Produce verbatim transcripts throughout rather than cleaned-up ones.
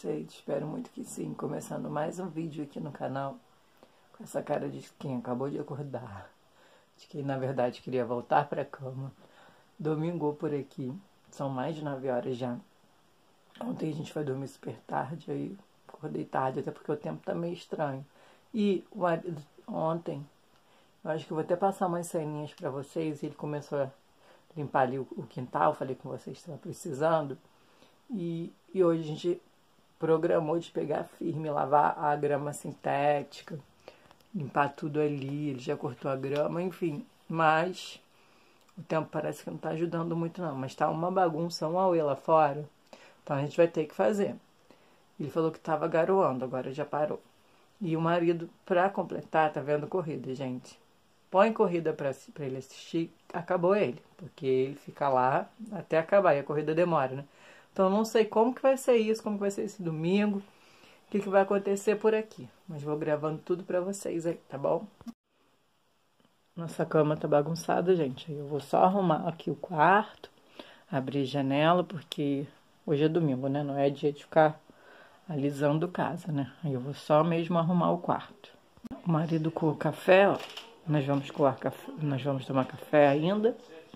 vocês? Espero muito que sim. Começando mais um vídeo aqui no canal com essa cara de quem acabou de acordar, de quem na verdade queria voltar para a cama. Domingo por aqui, são mais de nove horas já. Ontem a gente foi dormir super tarde, aí acordei tarde, até porque o tempo tá meio estranho. E o marido, ontem, eu acho que eu vou até passar umas ceninhas para vocês. Ele começou a limpar ali o, o quintal, falei com vocês que estava precisando. E, e hoje a gente programou de pegar firme, lavar a grama sintética, limpar tudo ali. Ele já cortou a grama, enfim. Mas o tempo parece que não está ajudando muito não. Mas tá uma bagunça, um auê lá fora. Então a gente vai ter que fazer. Ele falou que estava garoando, agora já parou. E o marido, pra completar, tá vendo corrida, gente. Põe corrida pra, pra ele assistir, acabou ele. Porque ele fica lá até acabar, e a corrida demora, né? Então não sei como que vai ser isso, como que vai ser esse domingo, o que, que vai acontecer por aqui. Mas vou gravando tudo pra vocês aí, tá bom? Nossa cama tá bagunçada, gente. Eu vou só arrumar aqui o quarto, abrir janela, porque hoje é domingo, né? Não é dia de ficar alisando casa, né? Aí eu vou só mesmo arrumar o quarto. O marido com o café, ó. Nós vamos coar café, nós vamos tomar café ainda.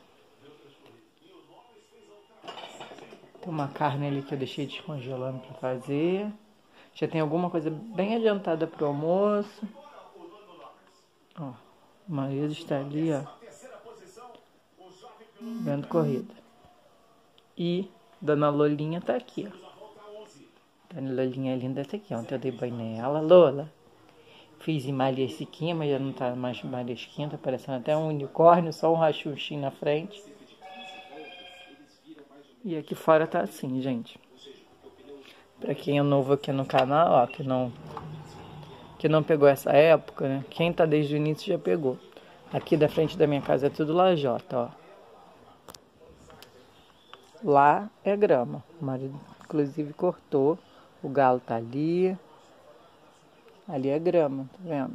Tem uma carne ali que eu deixei descongelando para fazer. Já tem alguma coisa bem adiantada pro almoço. Ó, o marido está ali, ó, vendo corrida. E Dona Lolinha tá aqui, ó. Dona Lolinha linda tá aqui. Ontem eu dei banho nela. Lola, fiz em malhesquinha, mas já não tá mais malhesquinha. Tá parecendo até um unicórnio, só um rachuchinho na frente. E aqui fora tá assim, gente. Pra quem é novo aqui no canal, ó, que não, que não pegou essa época, né? Quem tá desde o início já pegou. Aqui da frente da minha casa é tudo lajota, ó. Lá é grama. O marido, inclusive, cortou. O galo tá ali. Ali é grama, tá vendo?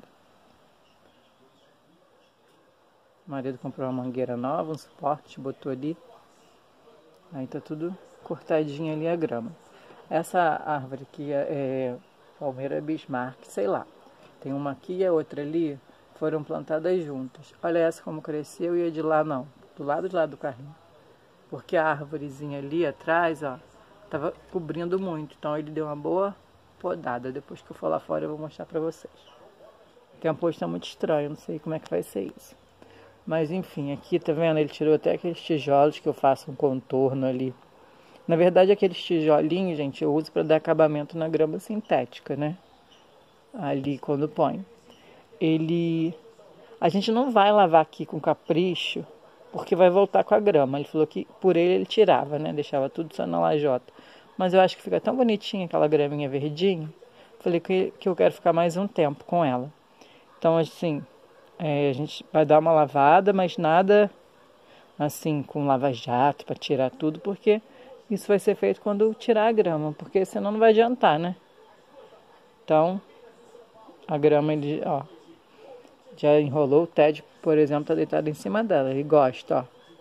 O marido comprou uma mangueira nova, um suporte, botou ali. Aí tá tudo cortadinho ali a grama. Essa árvore aqui é, é Palmeira Bismarck, sei lá. Tem uma aqui e a outra ali, foram plantadas juntas. Olha essa como cresceu e a de lá não. Do lado de lá do carrinho. Porque a árvorezinha ali atrás, ó, tava cobrindo muito. Então ele deu uma boa podada. Depois que eu for lá fora eu vou mostrar pra vocês. O tempo hoje tá muito estranho, não sei como é que vai ser isso. Mas enfim, aqui tá vendo? Ele tirou até aqueles tijolos que eu faço um contorno ali. Na verdade, aqueles tijolinhos, gente, eu uso para dar acabamento na grama sintética, né? Ali quando põe. Ele... A gente não vai lavar aqui com capricho, porque vai voltar com a grama. Ele falou que por ele ele tirava, né? Deixava tudo só na lajota. Mas eu acho que fica tão bonitinha aquela graminha verdinha. Falei que, que eu quero ficar mais um tempo com ela. Então, assim... É, a gente vai dar uma lavada, mas nada assim com lava-jato para tirar tudo, porque isso vai ser feito quando tirar a grama, porque senão não vai adiantar, né? Então, a grama, ele, ó, já enrolou. O Ted, por exemplo, tá deitado em cima dela, ele gosta,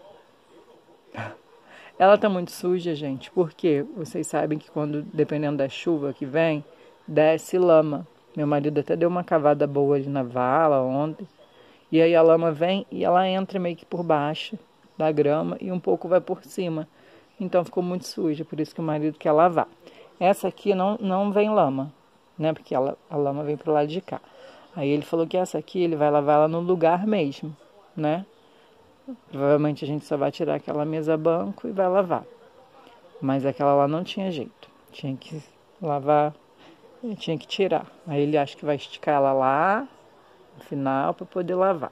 ó. Ela tá muito suja, gente, porque vocês sabem que quando, dependendo da chuva que vem, desce lama. Meu marido até deu uma cavada boa ali na vala ontem. E aí a lama vem e ela entra meio que por baixo da grama e um pouco vai por cima. Então ficou muito suja, por isso que o marido quer lavar. Essa aqui não, não vem lama, né? Porque ela, a lama vem pro lado de cá. Aí ele falou que essa aqui ele vai lavar ela no lugar mesmo, né? Provavelmente a gente só vai tirar aquela mesa banco e vai lavar. Mas aquela lá não tinha jeito. Tinha que lavar, tinha que tirar. Aí ele acha que vai esticar ela lá no final para poder lavar.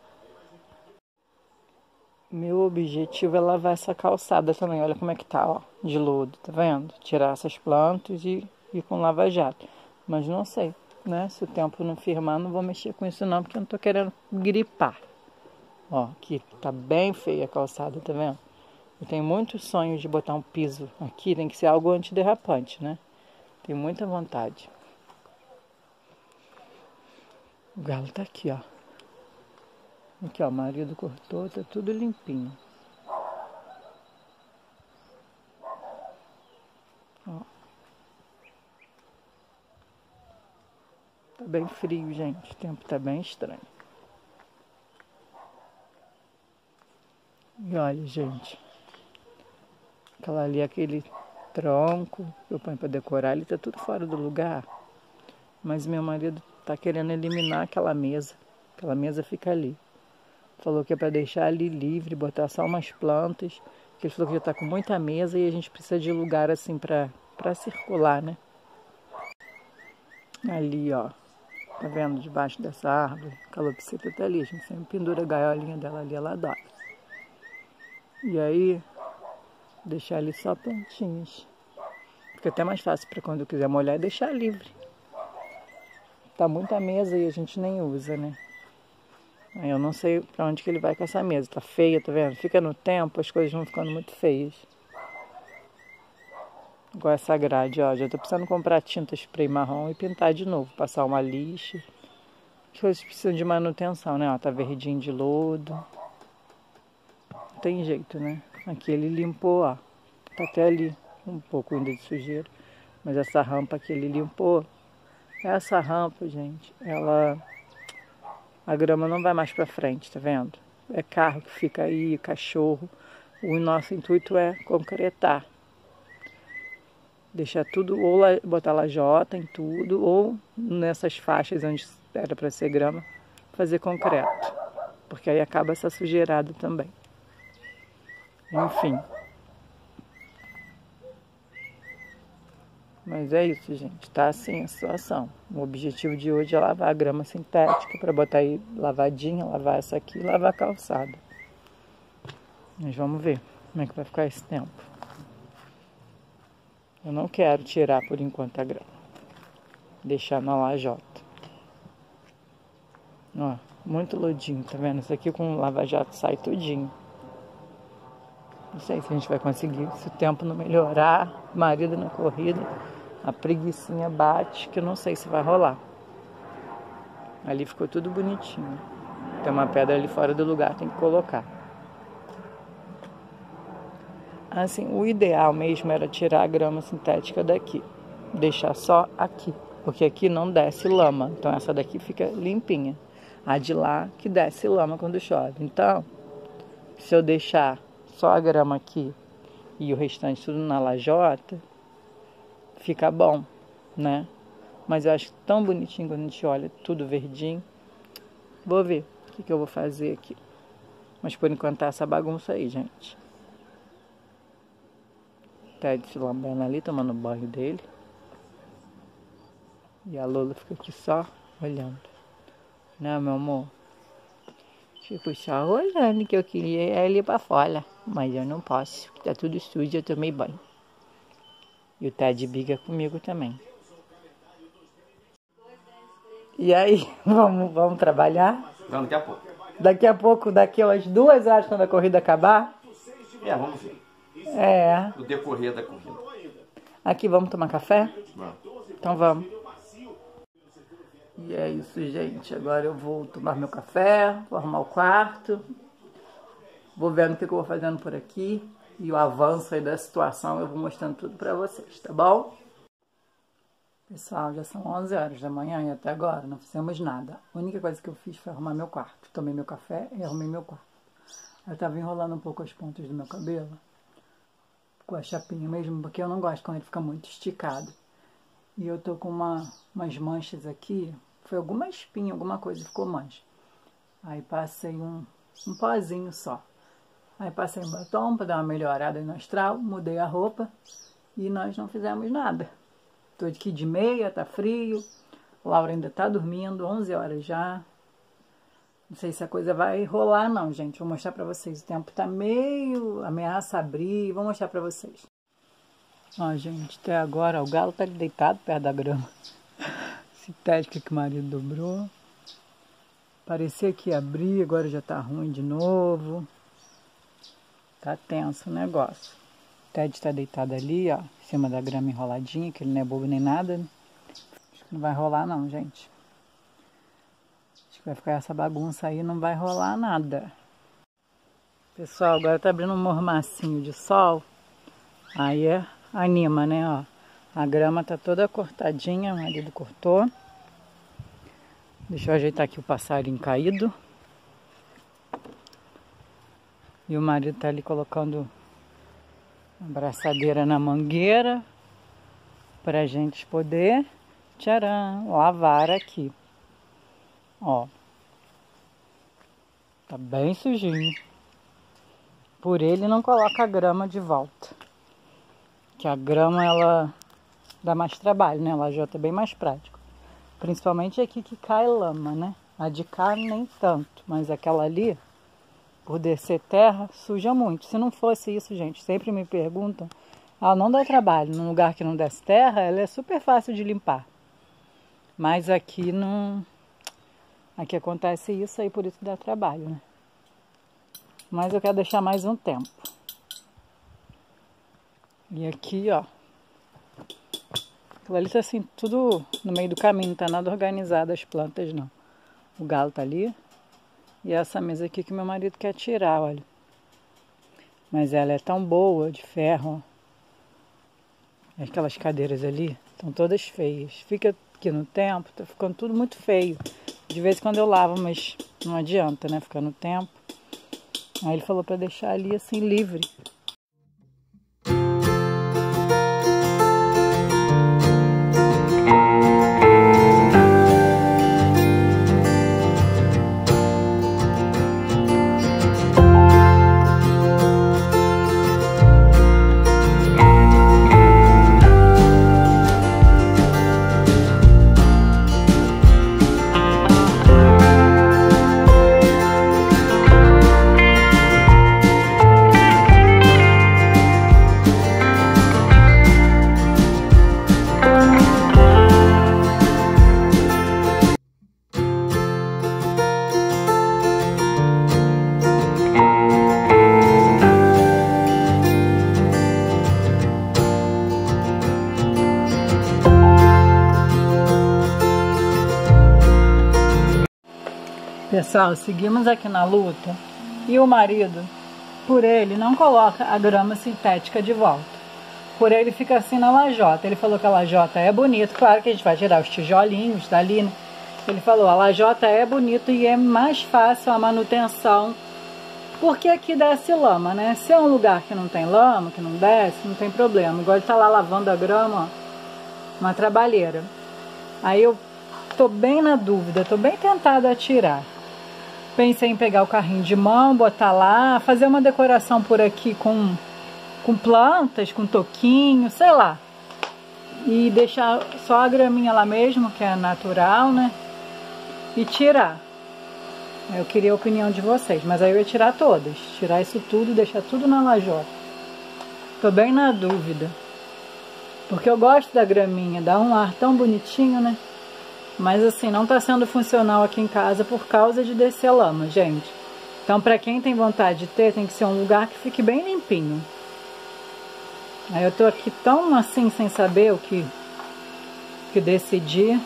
Meu objetivo é lavar essa calçada também. Olha como é que tá, ó, de lodo, tá vendo? Tirar essas plantas e ir com lava-jato. Mas não sei, né? Se o tempo não firmar, não vou mexer com isso não, porque eu não tô querendo gripar. Ó, aqui tá bem feia a calçada, tá vendo? Eu tenho muito sonho de botar um piso aqui, tem que ser algo antiderrapante, né? Tenho muita vontade. O galo tá aqui, ó. Aqui, ó, o marido cortou, tá tudo limpinho. Ó. bem frio, gente. O tempo tá bem estranho. E olha, gente. Aquela ali, aquele tronco que eu ponho pra decorar, ele tá tudo fora do lugar. Mas meu marido tá querendo eliminar aquela mesa. Aquela mesa fica ali. Falou que é pra deixar ali livre, botar só umas plantas. Que ele falou que já tá com muita mesa e a gente precisa de lugar assim pra, pra circular, né? Ali, ó. Tá vendo? Debaixo dessa árvore. A calopsita tá ali. A gente sempre pendura a gaiolinha dela ali, ela adora. E aí, deixar ali só plantinhas. Fica até mais fácil para quando eu quiser molhar e deixar livre. Tá muita mesa e a gente nem usa, né? Aí eu não sei para onde que ele vai com essa mesa. Tá feia, tá vendo? Fica no tempo, as coisas vão ficando muito feias. Igual essa grade, ó. Já tô precisando comprar tinta spray marrom e pintar de novo. Passar uma lixa. As coisas precisam de manutenção, né? Ó, tá verdinho de lodo. Não tem jeito, né? Aqui ele limpou, ó. Tá até ali um pouco ainda de sujeira. Mas essa rampa que ele limpou. Essa rampa, gente, ela... A grama não vai mais pra frente, tá vendo? É carro que fica aí, cachorro. O nosso intuito é concretar. Deixar tudo, ou botar lajota em tudo, ou nessas faixas onde era para ser grama, fazer concreto. Porque aí acaba essa sujeirada também. Enfim. Mas é isso, gente. Tá assim a situação. O objetivo de hoje é lavar a grama sintética para botar aí lavadinha, lavar essa aqui e lavar a calçada. Mas vamos ver como é que vai ficar esse tempo. Eu não quero tirar por enquanto a grama. Deixar na lajota. Ó, muito lodinho, tá vendo? Isso aqui com lava-jato sai tudinho. Não sei se a gente vai conseguir. Se o tempo não melhorar, marido na corrida, a preguicinha bate, que eu não sei se vai rolar. Ali ficou tudo bonitinho. Tem uma pedra ali fora do lugar, tem que colocar. Assim, o ideal mesmo era tirar a grama sintética daqui. Deixar só aqui. Porque aqui não desce lama. Então essa daqui fica limpinha. A de lá que desce lama quando chove. Então, se eu deixar só a grama aqui e o restante tudo na lajota, fica bom, né? Mas eu acho tão bonitinho quando a gente olha tudo verdinho. Vou ver o que, que eu vou fazer aqui. Mas por enquanto tá essa bagunça aí, gente. Ted se lambendo ali, tomando banho dele. E a Lola fica aqui só olhando. Né, meu amor? Fico só olhando, que eu queria ir pra fora. Mas eu não posso, porque tá tudo sujo, eu tomei banho. E o Ted briga comigo também. E aí, vamos, vamos trabalhar? Vamos daqui a pouco. Daqui a pouco, daqui a umas duas horas, quando a corrida acabar? É, vamos ver. É. O decorrer da corrida. Aqui, vamos tomar café? Vamos. Então vamos. E é isso, gente. Agora eu vou tomar meu café, vou arrumar o quarto. Vou vendo o que eu vou fazendo por aqui. E o avanço aí da situação eu vou mostrando tudo pra vocês, tá bom? Pessoal, já são onze horas da manhã e até agora não fizemos nada. A única coisa que eu fiz foi arrumar meu quarto. Tomei meu café e arrumei meu quarto. Eu tava enrolando um pouco as pontas do meu cabelo. Com a chapinha mesmo, porque eu não gosto quando ele fica muito esticado. E eu tô com uma, umas manchas aqui. Foi alguma espinha, alguma coisa, ficou mancha. Aí passei um, um pozinho só. Aí passei um batom para dar uma melhorada no astral, mudei a roupa e nós não fizemos nada. Tô aqui de meia, tá frio. Laura ainda tá dormindo, onze horas já. Não sei se a coisa vai rolar não, gente. Vou mostrar pra vocês. O tempo tá meio ameaça abrir. Vou mostrar pra vocês. Ó, gente, até agora o galo tá deitado perto da grama. Esse técnico que o marido dobrou. Parecia que ia abrir, agora já tá ruim de novo. Tá tenso o negócio. O Ted tá deitado ali, ó, em cima da grama enroladinha, que ele não é bobo nem nada, né? Acho que não vai rolar não, gente. Acho que vai ficar essa bagunça aí, não vai rolar nada. Pessoal, agora tá abrindo um mormacinho de sol. Aí é, anima, né, ó. A grama tá toda cortadinha, o marido cortou. Deixa eu ajeitar aqui o passarinho caído. E o marido tá ali colocando a braçadeira na mangueira pra gente poder, tcharam, lavar aqui. Ó. Tá bem sujinho. Por ele não coloca a grama de volta. Que a grama ela dá mais trabalho, né? A lajota é bem mais prático. Principalmente aqui que cai lama, né? A de cá nem tanto, mas aquela ali, por descer terra, suja muito. Se não fosse isso, gente, sempre me perguntam, ela não dá trabalho. Num lugar que não desce terra, ela é super fácil de limpar. Mas aqui não... Aqui acontece isso aí, por isso que dá trabalho, né? Mas eu quero deixar mais um tempo. E aqui, ó. Aquilo ali tá assim, tudo no meio do caminho, não tá nada organizado as plantas, não. O galo tá ali. E essa mesa aqui que meu marido quer tirar, olha. Mas ela é tão boa, de ferro, ó. Aquelas cadeiras ali estão todas feias. Fica aqui no tempo, tá ficando tudo muito feio. De vez em quando eu lavo, mas não adianta, né? Ficar no tempo. Aí ele falou para deixar ali assim, livre. Pessoal, seguimos aqui na luta e o marido, por ele, não coloca a grama sintética de volta. Por ele fica assim na lajota. Ele falou que a lajota é bonita, claro que a gente vai tirar os tijolinhos dali, né? Ele falou, a lajota é bonita e é mais fácil a manutenção, porque aqui desce lama, né? Se é um lugar que não tem lama, que não desce, não tem problema. Igual ele tá lá lavando a grama, ó, uma trabalheira. Aí eu tô bem na dúvida, tô bem tentada a tirar. Pensei em pegar o carrinho de mão, botar lá, fazer uma decoração por aqui com, com plantas, com toquinho, sei lá. E deixar só a graminha lá mesmo, que é natural, né? E tirar. Eu queria a opinião de vocês, mas aí eu ia tirar todas. Tirar isso tudo e deixar tudo na lajota. Tô bem na dúvida. Porque eu gosto da graminha, dá um ar tão bonitinho, né? Mas assim, não tá sendo funcional aqui em casa por causa de descer lama, gente. Então, pra quem tem vontade de ter, tem que ser um lugar que fique bem limpinho. Aí eu tô aqui tão assim, sem saber o que, que decidir.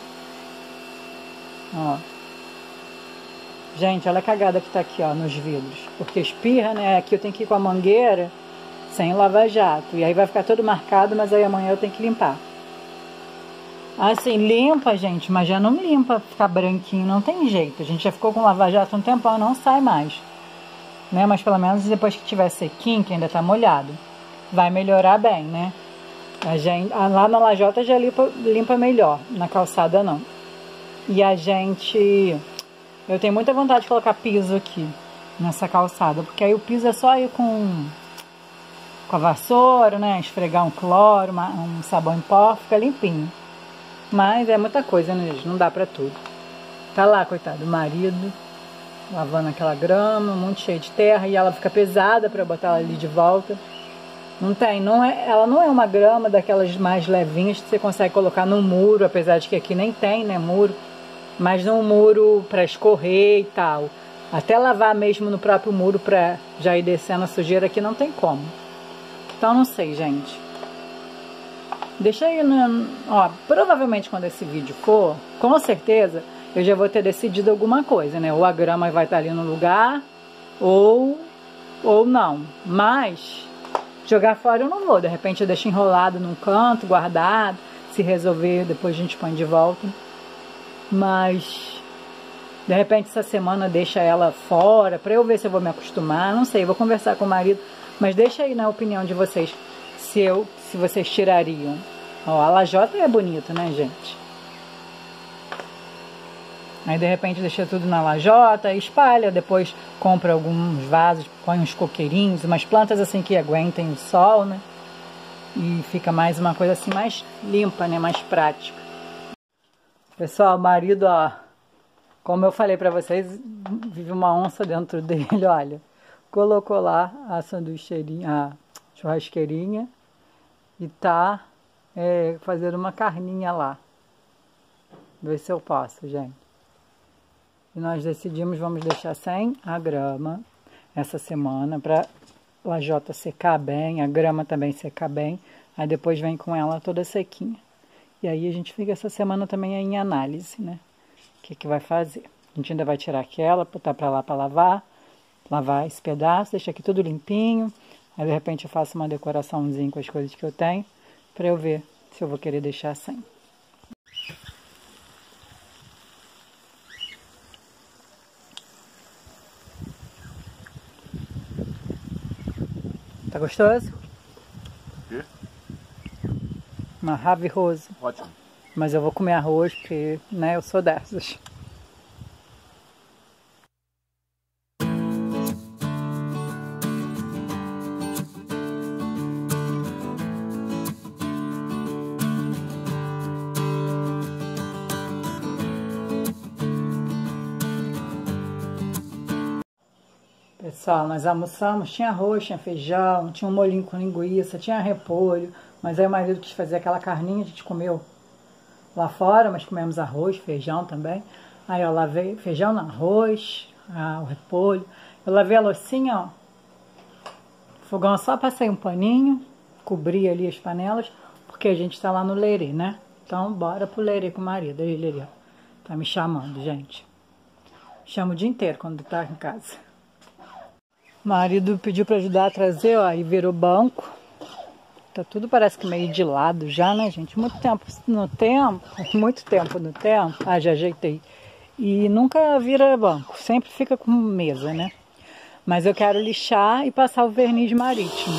Ó. Gente, olha a cagada que tá aqui, ó, nos vidros. Porque espirra, né? Aqui eu tenho que ir com a mangueira sem lava-jato. E aí vai ficar todo marcado, mas aí amanhã eu tenho que limpar. Assim, limpa, gente, mas já não limpa ficar branquinho, não tem jeito. A gente já ficou com lava-jato um tempão, não sai mais. Né? Mas pelo menos depois que tiver sequinho, que ainda tá molhado, vai melhorar bem, né? A gente, lá na lajota já limpa, limpa melhor, na calçada não. E a gente... Eu tenho muita vontade de colocar piso aqui, nessa calçada, porque aí o piso é só ir com, com a vassoura, né? Esfregar um cloro, uma, um sabão em pó, fica limpinho. Mas é muita coisa, né, gente? Não dá pra tudo. Tá lá, coitado, o marido lavando aquela grama, muito cheio de terra, e ela fica pesada pra botar ela ali de volta. Não tem, não é, ela não é uma grama daquelas mais levinhas que você consegue colocar no muro, apesar de que aqui nem tem, né, muro. Mas num muro pra escorrer e tal. Até lavar mesmo no próprio muro pra já ir descendo a sujeira aqui não tem como. Então não sei, gente. Deixa aí, no, ó, provavelmente quando esse vídeo for, com certeza, eu já vou ter decidido alguma coisa, né? Ou a grama vai estar ali no lugar, ou, ou não. Mas, jogar fora eu não vou. De repente eu deixo enrolado num canto, guardado. Se resolver, depois a gente põe de volta. Mas, De repente essa semana deixa ela fora, pra eu ver se eu vou me acostumar, não sei, vou conversar com o marido, mas deixa aí na opinião de vocês, se, eu, se vocês tirariam. Ó, a lajota é bonito, né, gente? Aí de repente deixa tudo na lajota, espalha, depois compra alguns vasos, põe uns coqueirinhos, umas plantas assim que aguentem o sol, né? E fica mais uma coisa assim mais limpa, né, mais prática. Pessoal, o marido, ó, como eu falei pra vocês, vive uma onça dentro dele, olha. Colocou lá a sanduicheirinha, a churrasqueirinha e tá é, fazendo uma carninha lá. Ver se eu posso, gente. E nós decidimos, vamos deixar sem a grama essa semana pra lajota secar bem, a grama também secar bem. Aí depois vem com ela toda sequinha. E aí a gente fica essa semana também em análise, né? O que que vai fazer? A gente ainda vai tirar aquela, botar pra lá pra lavar, lavar esse pedaço, deixar aqui tudo limpinho. Aí de repente eu faço uma decoraçãozinha com as coisas que eu tenho, pra eu ver se eu vou querer deixar sem. Tá gostoso? Quê? Uma rave rosa. Ótimo. Mas eu vou comer arroz porque, né, eu sou dessas. Pessoal, nós almoçamos, tinha arroz, tinha feijão, tinha um molhinho com linguiça, tinha repolho, mas aí o marido quis fazer aquela carninha, a gente comeu lá fora, mas comemos arroz, feijão também. Aí eu lavei feijão no arroz, ah, o repolho. Eu lavei a loucinha, ó. Fogão, eu só passei um paninho, cobri ali as panelas, porque a gente tá lá no lerê, né? Então bora pro lerê com o marido. Aí ele, ó, tá me chamando, gente. Chama o dia inteiro quando tá em casa. O marido pediu pra ajudar a trazer, ó, e virou banco. Tá tudo parece que meio de lado já, né, gente? Muito tempo no tempo, muito tempo no tempo. Ah, já ajeitei. E nunca vira banco, sempre fica com mesa, né? Mas eu quero lixar e passar o verniz marítimo.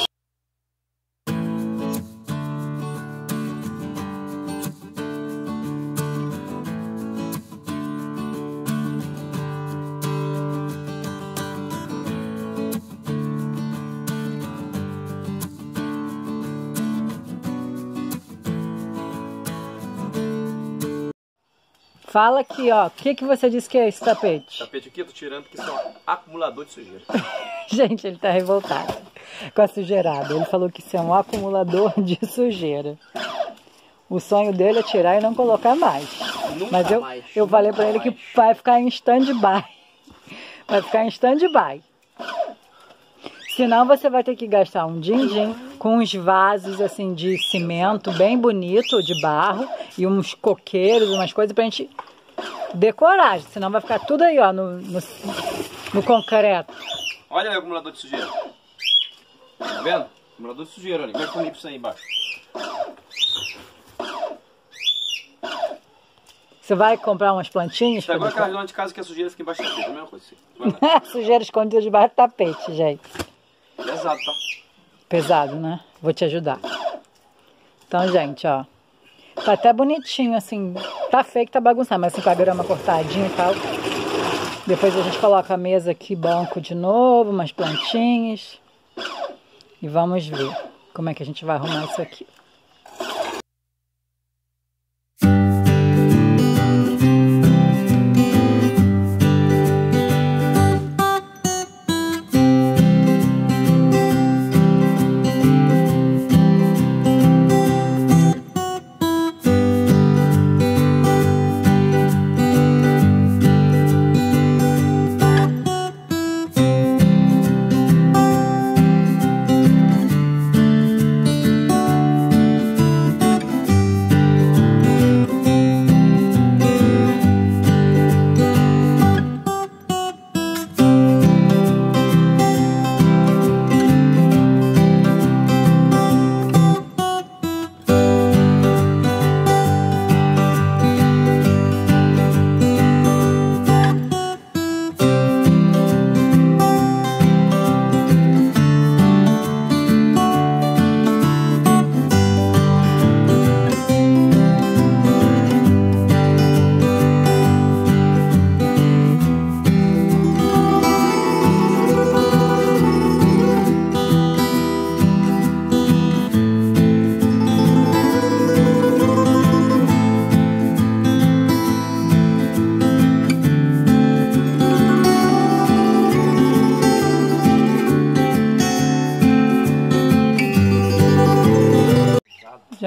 Fala aqui, ó. O que, que você disse que é esse tapete? Esse tapete aqui eu tô tirando porque isso é um acumulador de sujeira. Gente, ele tá revoltado com a sujeirada. Ele falou que isso é um acumulador de sujeira. O sonho dele é tirar e não colocar mais. Nunca Mas eu, mais, eu falei pra ele mais. que vai ficar em stand-by. Vai ficar em stand-by. Senão você vai ter que gastar um din-din com uns vasos assim de cimento bem bonito, de barro, e uns coqueiros, umas coisas pra gente decorar. Senão vai ficar tudo aí, ó, no, no, no concreto. Olha aí o acumulador de sujeira. Tá vendo? Acumulador de sujeira, olha. Como é que eu limpo isso aí embaixo? Você vai comprar umas plantinhas? Você agora decorar? carregando de casa que a sujeira fica embaixo do tapete. É a mesma coisa assim. Sujeira escondida debaixo do tapete, gente. Pesado, tá? Pesado, né? Vou te ajudar. Então, gente, ó. Tá até bonitinho, assim. Tá feio que tá bagunçado, mas assim com a grama cortadinha e tal. Depois a gente coloca a mesa aqui, banco de novo, umas plantinhas. E vamos ver como é que a gente vai arrumar isso aqui.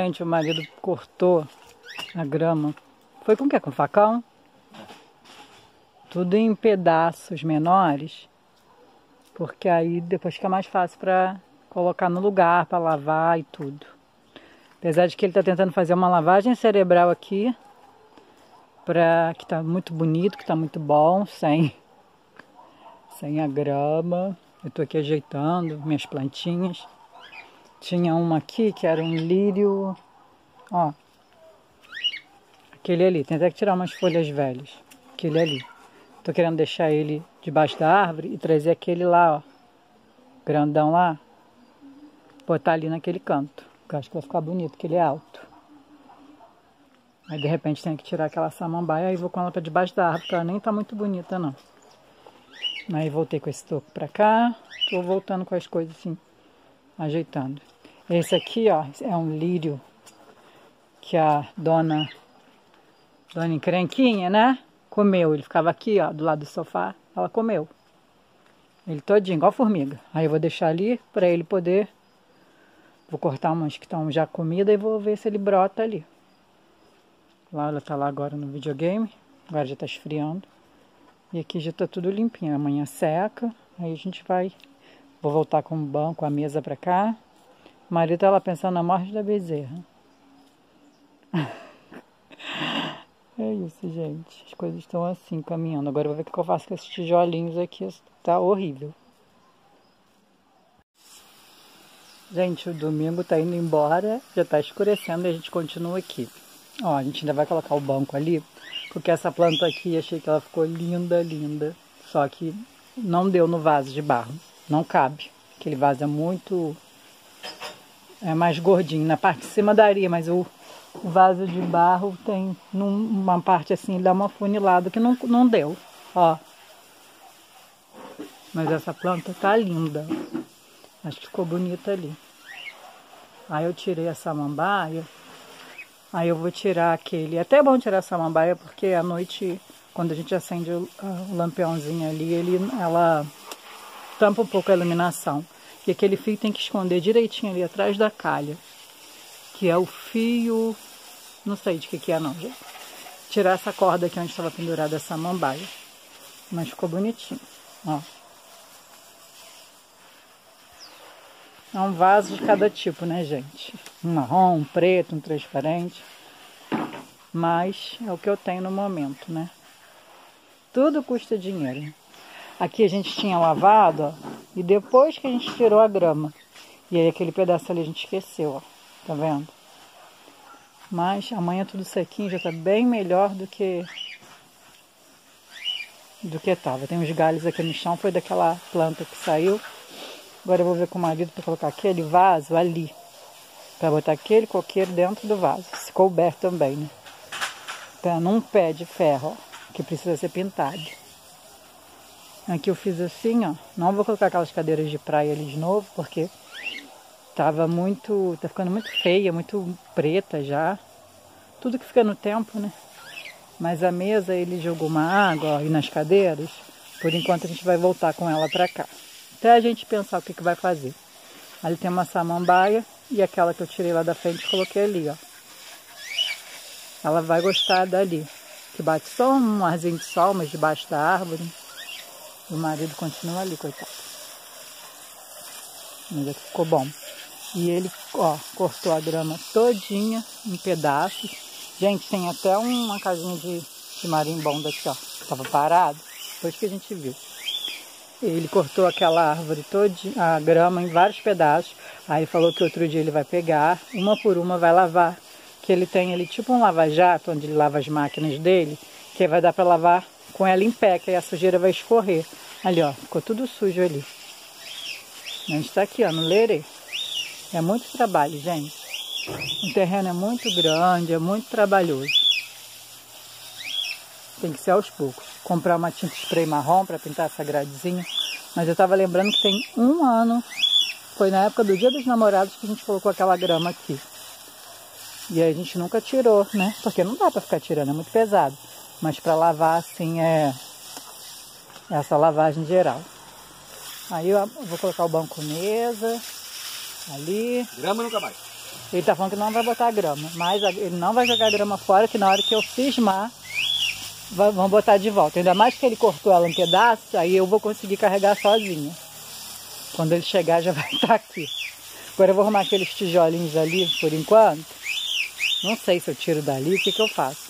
Gente, o marido cortou a grama. Foi com o quê? Com facão? Tudo em pedaços menores. Porque aí depois fica mais fácil para colocar no lugar, para lavar e tudo. Apesar de que ele está tentando fazer uma lavagem cerebral aqui. Pra, que está muito bonito, que está muito bom, sem, sem a grama. Eu estou aqui ajeitando minhas plantinhas. Tinha uma aqui que era um lírio, ó, aquele ali, tem até que tirar umas folhas velhas, aquele ali. Tô querendo deixar ele debaixo da árvore e trazer aquele lá, ó, grandão lá, botar ali naquele canto, que eu acho que vai ficar bonito, que ele é alto. Aí de repente tem que tirar aquela samambaia e vou com ela para debaixo da árvore, porque ela nem tá muito bonita não. Aí voltei com esse toco pra cá, tô voltando com as coisas assim, ajeitando. Esse aqui, ó, é um lírio que a dona, dona encrenquinha, né, comeu. Ele ficava aqui, ó, do lado do sofá, ela comeu. Ele todinho, igual formiga. Aí eu vou deixar ali para ele poder, vou cortar umas que estão já comidas e vou ver se ele brota ali. Lá ela tá lá agora no videogame, agora já tá esfriando. E aqui já tá tudo limpinho, amanhã seca, aí a gente vai, vou voltar com o banco, a mesa pra cá. O marido tá lá pensando na morte da bezerra. É isso, gente. As coisas estão assim, caminhando. Agora eu vou ver o que eu faço com esses tijolinhos aqui. Tá horrível. Gente, o domingo tá indo embora. Já tá escurecendo e a gente continua aqui. Ó, a gente ainda vai colocar o banco ali. Porque essa planta aqui, achei que ela ficou linda, linda. Só que não deu no vaso de barro. Não cabe. Aquele vaso é muito... é mais gordinho. Na parte de cima daria, mas o, o vaso de barro tem num, uma parte assim, dá uma funilada que não, não deu. Ó. Mas essa planta tá linda. Acho que ficou bonita ali. Aí eu tirei a samambaia. Aí eu vou tirar aquele... É até bom tirar a samambaia porque à noite, quando a gente acende o, o lampiãozinho ali, ele, ela tampa um pouco a iluminação. E aquele fio tem que esconder direitinho ali atrás da calha. Que é o fio... Não sei de que que é não, gente. Tirar essa corda aqui onde estava pendurada a samambaia. Mas ficou bonitinho, ó. É um vaso de cada tipo, né, gente? Um marrom, um preto, um transparente. Mas é o que eu tenho no momento, né? Tudo custa dinheiro. Aqui a gente tinha lavado, ó. E depois que a gente tirou a grama. E aí aquele pedaço ali a gente esqueceu, ó. Tá vendo? Mas amanhã tudo sequinho já tá bem melhor do que... Do que tava. Tem uns galhos aqui no chão, foi daquela planta que saiu. Agora eu vou ver com o marido para colocar aquele vaso ali. Para botar aquele coqueiro dentro do vaso. Se couber também, né? Tá num pé de ferro, ó, que precisa ser pintado. Aqui eu fiz assim, ó. Não vou colocar aquelas cadeiras de praia ali de novo, porque tava muito... Tá ficando muito feia, muito preta já. Tudo que fica no tempo, né? Mas a mesa ele jogou uma água, ó, e nas cadeiras. Por enquanto a gente vai voltar com ela para cá. Até a gente pensar o que, que vai fazer. Ali tem uma samambaia e aquela que eu tirei lá da frente coloquei ali, ó. Ela vai gostar dali. Que bate só um arzinho de sol, mas debaixo da árvore. O marido continua ali, coitado. Mas aqui ficou bom. E ele, ó, cortou a grama todinha em pedaços. Gente, tem até uma casinha de, de marimbondo aqui, ó. Que tava parado. Depois que a gente viu. Ele cortou aquela árvore toda, a grama em vários pedaços. Aí ele falou que outro dia ele vai pegar, uma por uma vai lavar. Que ele tem ali tipo um lava-jato, onde ele lava as máquinas dele. Que aí vai dar para lavar com ela em pé, que aí a sujeira vai escorrer. Ali, ó, ficou tudo sujo ali. A gente tá aqui, ó, no lerê. É muito trabalho, gente. O terreno é muito grande, é muito trabalhoso. Tem que ser aos poucos. Comprar uma tinta spray marrom para pintar essa gradezinha. Mas eu tava lembrando que tem um ano, foi na época do Dia dos Namorados que a gente colocou aquela grama aqui. E aí a gente nunca tirou, né? Porque não dá para ficar tirando, é muito pesado. Mas para lavar assim é essa lavagem geral. Aí eu vou colocar o banco mesa ali. Grama nunca mais. Ele tá falando que não vai botar grama, mas ele não vai jogar grama fora, que na hora que eu cismar, vão botar de volta. Ainda mais que ele cortou ela em pedaços, aí eu vou conseguir carregar sozinha. Quando ele chegar já vai estar aqui. Agora eu vou arrumar aqueles tijolinhos ali, por enquanto. Não sei se eu tiro dali, o que que eu faço.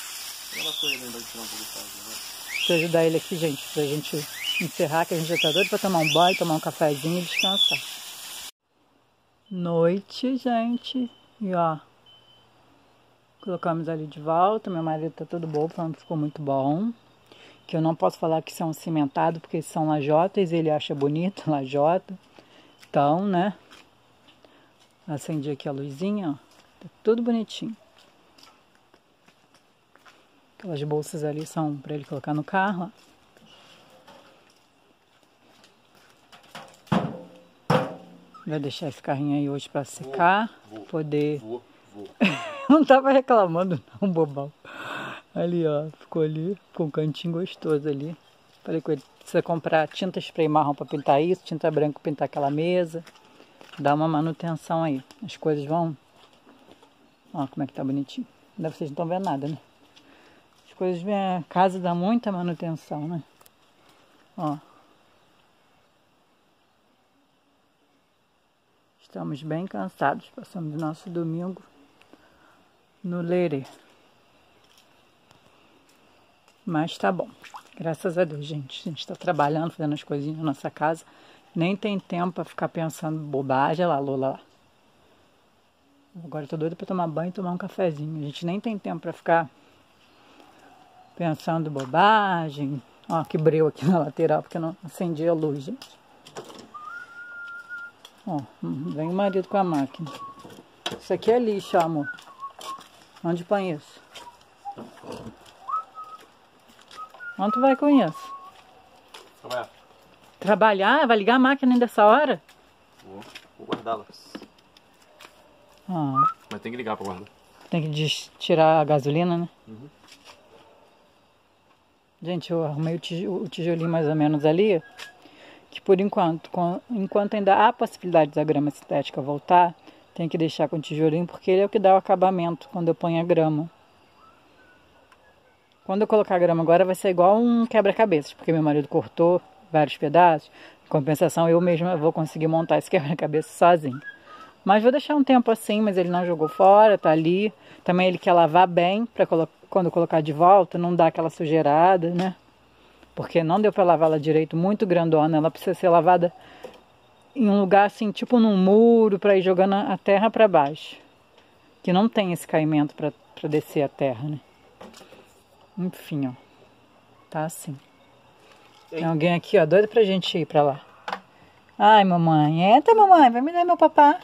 Deixa eu ajudar ele aqui, gente, pra gente encerrar, que a gente já tá doido pra tomar um banho, tomar um cafezinho e descansar. Noite, gente. E ó, colocamos ali de volta. Meu marido tá todo bom, falando que ficou muito bom. Que eu não posso falar que são cimentados, porque são lajotas, ele acha bonito, lajota. Então, né? Acendi aqui a luzinha, ó. Tá tudo bonitinho. Aquelas bolsas ali são pra ele colocar no carro, ó. Vai deixar esse carrinho aí hoje pra secar, vou, vou, poder... Vou, vou. Não tava reclamando não, bobão. Ali, ó, ficou ali, ficou um cantinho gostoso ali. Falei com ele, precisa comprar tinta spray marrom pra pintar isso, tinta branca pra pintar aquela mesa. Dá uma manutenção aí, as coisas vão... Ó, como é que tá bonitinho. Ainda vocês não estão vendo nada, né? As coisas, a casa dá muita manutenção, né? Ó. Estamos bem cansados, passamos o nosso domingo no lerê. Mas tá bom, graças a Deus, gente. A gente tá trabalhando, fazendo as coisinhas na nossa casa. Nem tem tempo pra ficar pensando bobagem. Olha lá, Lola lá. Agora eu tô doida pra tomar banho e tomar um cafezinho. A gente nem tem tempo pra ficar pensando bobagem. Ó, que breu aqui na lateral, porque eu não acendi a luz, gente. Ó, vem o marido com a máquina. Isso aqui é lixo, ó, amor. Onde põe isso? Onde tu vai com isso? Trabalhar. Trabalhar? Vai ligar a máquina ainda essa hora? Vou, vou guardá-la. Ah. Mas tem que ligar pra guardar. Tem que tirar a gasolina, né? Uhum. Gente, eu arrumei o, tij o tijolinho mais ou menos ali. Que por enquanto, com, enquanto ainda há possibilidade da grama sintética voltar, tem que deixar com o tijolinho, porque ele é o que dá o acabamento quando eu ponho a grama. Quando eu colocar a grama agora vai ser igual um quebra-cabeças, porque meu marido cortou vários pedaços. Em compensação, eu mesma vou conseguir montar esse quebra-cabeça sozinho. Mas vou deixar um tempo assim, mas ele não jogou fora, tá ali. Também ele quer lavar bem, para quando colocar de volta, não dar aquela sujeirada, né? Porque não deu para lavá-la direito, muito grandona. Ela precisa ser lavada em um lugar assim, tipo num muro, para ir jogando a terra para baixo. Que não tem esse caimento para descer a terra, né? Enfim, ó. Tá assim. Tem alguém aqui, ó, doido pra gente ir pra lá. Ai, mamãe. Entra, mamãe. Vai me dar meu papá.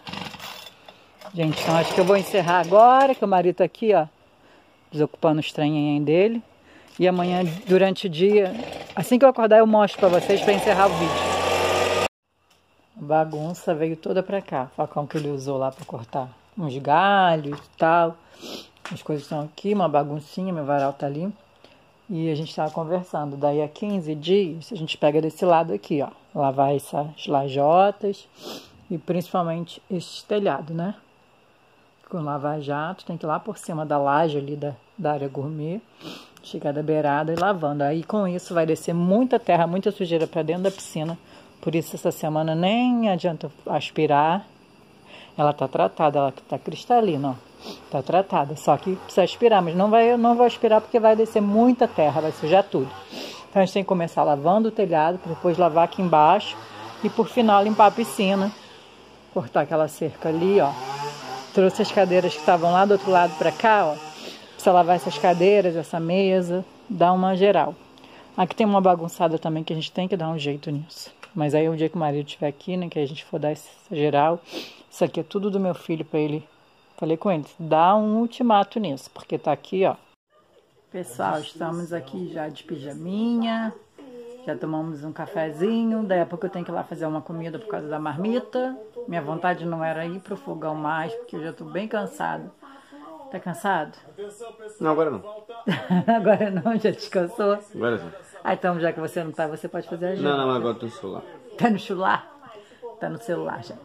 Gente, então acho que eu vou encerrar agora, que o marido tá aqui, ó. Desocupando os trem dele. E amanhã, durante o dia, assim que eu acordar, eu mostro pra vocês pra encerrar o vídeo. A bagunça veio toda pra cá. O facão que ele usou lá pra cortar uns galhos e tal. As coisas estão aqui, uma baguncinha, meu varal tá ali. E a gente estava conversando. Daí a quinze dias, a gente pega desse lado aqui, ó. Lavar essas lajotas e principalmente esse telhado, né? Com lava-jato, tem que ir lá por cima da laje ali da, da área gourmet. Chegar da beirada e lavando. Aí com isso vai descer muita terra, muita sujeira para dentro da piscina. Por isso essa semana nem adianta aspirar. Ela tá tratada, ela tá cristalina, ó. Tá tratada, só que precisa aspirar, mas não vai, eu não vou aspirar porque vai descer muita terra, vai sujar tudo. Então a gente tem que começar lavando o telhado, depois lavar aqui embaixo e por final limpar a piscina. Cortar aquela cerca ali, ó. Trouxe as cadeiras que estavam lá do outro lado pra cá, ó. Precisa lavar essas cadeiras, essa mesa, dar uma geral. Aqui tem uma bagunçada também que a gente tem que dar um jeito nisso. Mas aí o dia que o marido estiver aqui, né, que a gente for dar essa geral, isso aqui é tudo do meu filho pra ele. Falei com ele, dá um ultimato nisso, porque tá aqui, ó. Pessoal, estamos aqui já de pijaminha, já tomamos um cafezinho, daí a pouco eu tenho que ir lá fazer uma comida por causa da marmita. Minha vontade não era ir pro fogão mais, porque eu já tô bem cansado. Tá cansado? Não, agora não. Agora não, já descansou? Agora sim. Ah, então já que você não tá, você pode fazer a gente. Não, não, agora tô no celular. Tá no celular? Tá no celular, gente.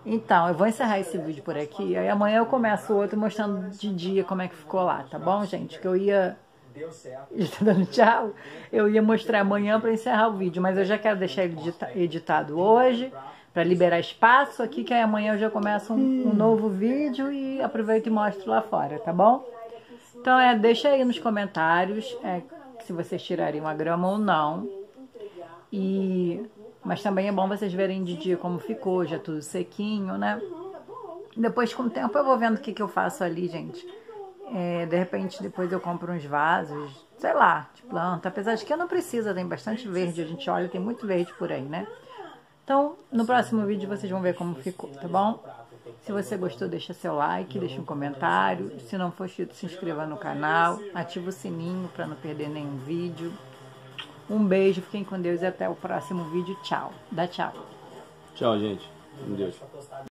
Então, eu vou encerrar esse vídeo por aqui. Aí amanhã eu começo outro mostrando de dia como é que ficou lá, tá bom, gente? Que eu ia... Já tá dando tchau? Eu ia mostrar amanhã pra encerrar o vídeo, mas eu já quero deixar ele editado hoje, pra liberar espaço aqui, que aí amanhã eu já começo um, um novo vídeo e aproveito e mostro lá fora, tá bom? Então, é, deixa aí nos comentários é, se vocês tirariam a grama ou não. E... Mas também é bom vocês verem de dia como ficou, já tudo sequinho, né? Depois, com o tempo, eu vou vendo o que, que eu faço ali, gente. É, de repente, depois eu compro uns vasos, sei lá, de planta. Apesar de que eu não precisa, tem bastante verde. A gente olha, tem muito verde por aí, né? Então, no próximo vídeo vocês vão ver como ficou, tá bom? Se você gostou, deixa seu like, deixa um comentário. Se não for inscrito, se inscreva no canal. Ativa o sininho para não perder nenhum vídeo. Um beijo, fiquem com Deus e até o próximo vídeo. Tchau. Dá tchau. Tchau, gente. Com Deus.